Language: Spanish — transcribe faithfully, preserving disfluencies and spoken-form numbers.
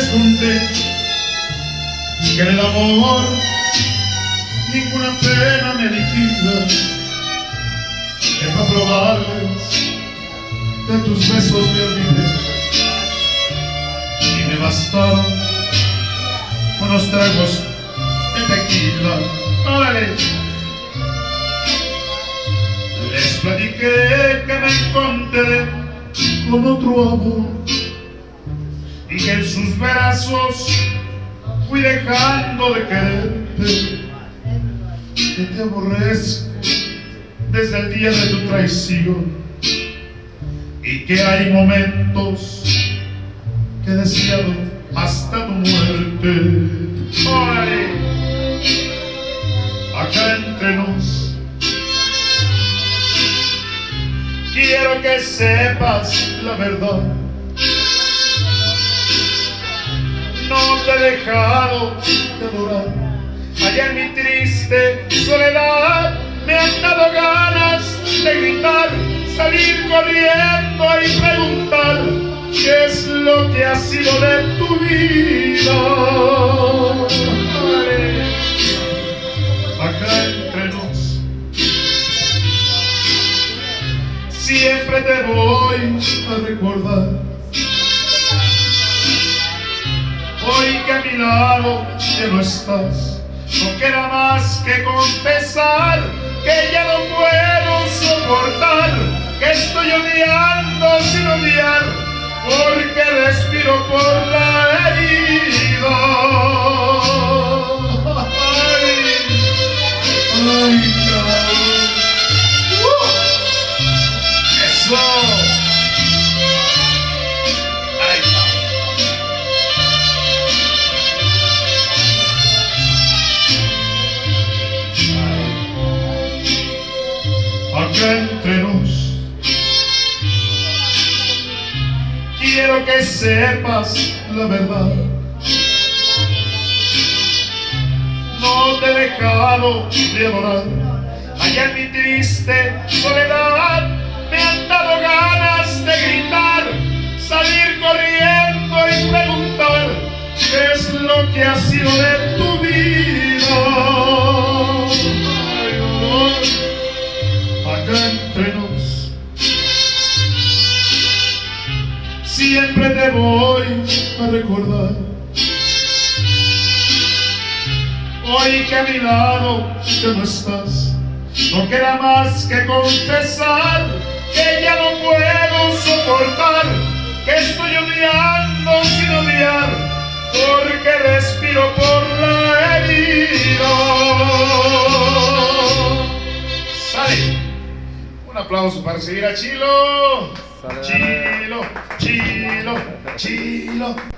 conté que en el amor ninguna pena me liquida, que para probarles de tus besos me olvidé y me bastaron unos tragos de tequila. ¡Órale! Les platiqué que me encontré con otro amor y que en sus brazos fui dejando de quererte, que te aborrezco desde el día de tu traición y que hay momentos que he deseado hasta tu muerte. ¡Órale! Acá entre nos quiero que sepas la verdad. No te he dejado de adorar. Allá en mi triste soledad me han dado ganas de gritar, salir corriendo y preguntar qué es lo que ha sido de tu vida. Acá entre nos siempre te voy a recordar. Hoy que a mi lado ya no estás, no queda más que confesar que ya no puedo soportar, que estoy odiando sin odiar, porque respiro por la herida. Ay, ay, cabrón. Uh, eso. Acá entre nos quiero que sepas la verdad. No te he dejado de adorar. Allá en mi triste soledad me han dado ganas de gritar, salir corriendo y preguntar qué es lo que ha sido de tu vida. Ay, no. Acá entre nos siempre te voy a recordar. Hoy que a mi lado ya no estás, no queda más que confesar que ya no puedo soportar, que estoy odiando sin odiar, porque respiro por la herida. ¡Sale! Un aplauso para seguir a Chilo. Chilo, Chilo, Chilo.